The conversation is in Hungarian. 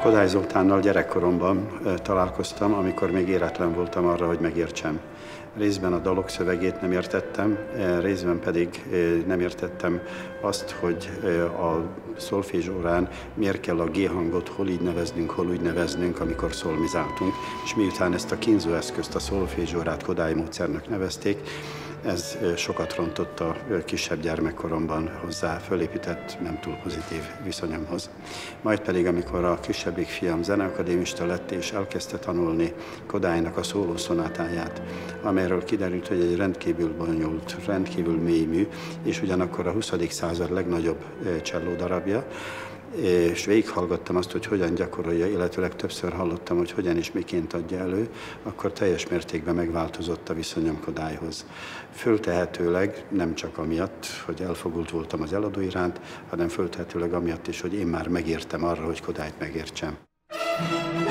Kodály Zoltánnal gyerekkoromban találkoztam, amikor még éretlen voltam arra, hogy megértsem. Részben a dalok szövegét nem értettem, részben pedig nem értettem azt, hogy a szolfézsórán miért kell a G hangot hol így neveznünk, hol úgy neveznünk, amikor szolmizáltunk. És miután ezt a kínzóeszközt, a szolfézsórát Kodály módszernek nevezték, ez sokat rontott a kisebb gyermekkoromban hozzá fölépített, nem túl pozitív viszonyomhoz. Majd pedig, amikor a kisebbik fiam zeneakadémista lett és elkezdte tanulni Kodálynak a szólószonátáját, amelyről kiderült, hogy egy rendkívül bonyolult, rendkívül mély mű, és ugyanakkor a 20. század legnagyobb csellódarabja, és végighallgattam azt, hogy hogyan gyakorolja, illetőleg többször hallottam, hogy hogyan és miként adja elő, akkor teljes mértékben megváltozott a viszonyom Kodályhoz. Föltehetőleg nem csak amiatt, hogy elfogult voltam az eladó iránt, hanem föltehetőleg amiatt is, hogy én már megértem arra, hogy Kodályt megértsem.